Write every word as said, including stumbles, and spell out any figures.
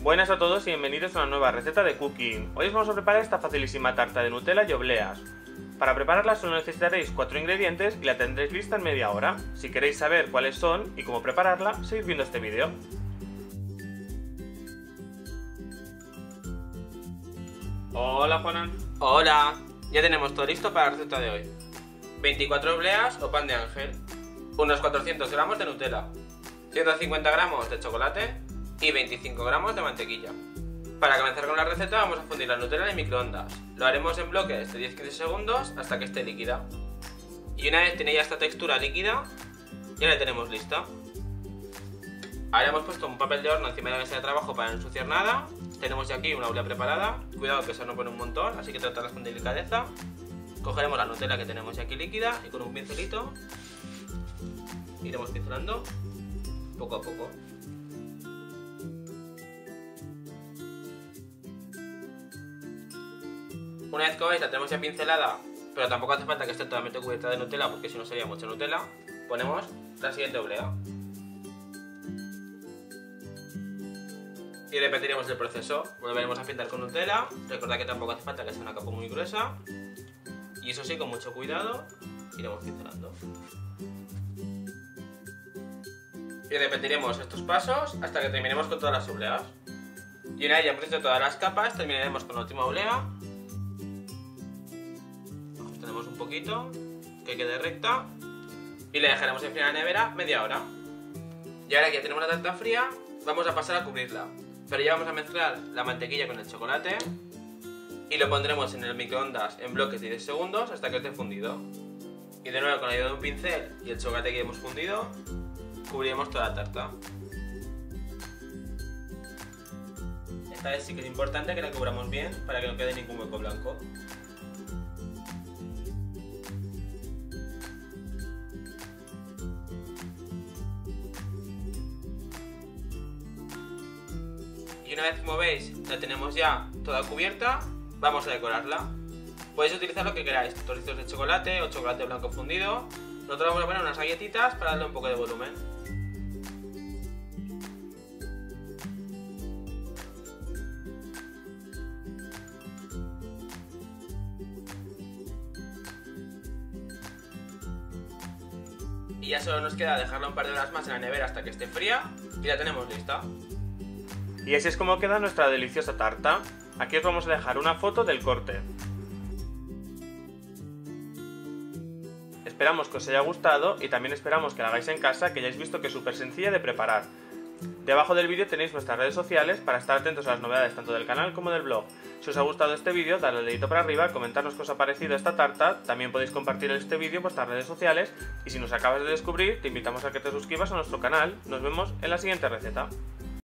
Buenas a todos y bienvenidos a una nueva receta de cooking. Hoy os vamos a preparar esta facilísima tarta de Nutella y obleas. Para prepararla solo necesitaréis cuatro ingredientes y la tendréis lista en media hora. Si queréis saber cuáles son y cómo prepararla, seguid viendo este vídeo. Hola Juanan. Hola, ya tenemos todo listo para la receta de hoy. veinticuatro obleas o pan de ángel, unos cuatrocientos gramos de Nutella, ciento cincuenta gramos de chocolate y veinticinco gramos de mantequilla. Para comenzar con la receta vamos a fundir la Nutella en el microondas. Lo haremos en bloques de diez a quince segundos hasta que esté líquida. Y una vez tiene ya esta textura líquida, ya la tenemos lista. Ahora hemos puesto un papel de horno encima de la mesa de trabajo para no ensuciar nada. Tenemos ya aquí una oblea preparada. Cuidado que eso no pone un montón, así que tratarlas con delicadeza. Cogeremos la Nutella que tenemos ya aquí líquida y con un pincelito iremos pincelando poco a poco. Una vez que veis la tenemos ya pincelada, pero tampoco hace falta que esté totalmente cubierta de Nutella porque si no sería mucha Nutella, ponemos la siguiente oblea. Y repetiremos el proceso. Volveremos a pintar con Nutella. Recordad que tampoco hace falta que sea una capa muy gruesa. Y eso sí, con mucho cuidado, iremos pincelando. Y repetiremos estos pasos hasta que terminemos con todas las obleas. Y una vez ya hemos hecho todas las capas, terminaremos con la última oblea. Ajustaremos un poquito, que quede recta. Y la dejaremos enfriar en la nevera media hora. Y ahora que ya tenemos la tarta fría, vamos a pasar a cubrirla. Pero ya vamos a mezclar la mantequilla con el chocolate. Y lo pondremos en el microondas en bloques de diez segundos hasta que esté fundido. Y de nuevo con la ayuda de un pincel y el chocolate que hemos fundido, cubriremos toda la tarta. Esta vez sí que es importante que la cubramos bien para que no quede ningún hueco blanco. Y una vez, como veis, la tenemos ya toda cubierta, vamos a decorarla. Podéis utilizar lo que queráis, trocitos de chocolate o chocolate blanco fundido. Nosotros vamos a poner unas galletitas para darle un poco de volumen. Y ya solo nos queda dejarla un par de horas más en la nevera hasta que esté fría y la tenemos lista. Y así es como queda nuestra deliciosa tarta. Aquí os vamos a dejar una foto del corte. Esperamos que os haya gustado y también esperamos que la hagáis en casa, que ya hayáis visto que es súper sencilla de preparar. Debajo del vídeo tenéis nuestras redes sociales para estar atentos a las novedades tanto del canal como del blog. Si os ha gustado este vídeo, dadle al dedito para arriba, comentarnos qué os ha parecido esta tarta, también podéis compartir este vídeo en vuestras redes sociales y si nos acabas de descubrir, te invitamos a que te suscribas a nuestro canal. Nos vemos en la siguiente receta.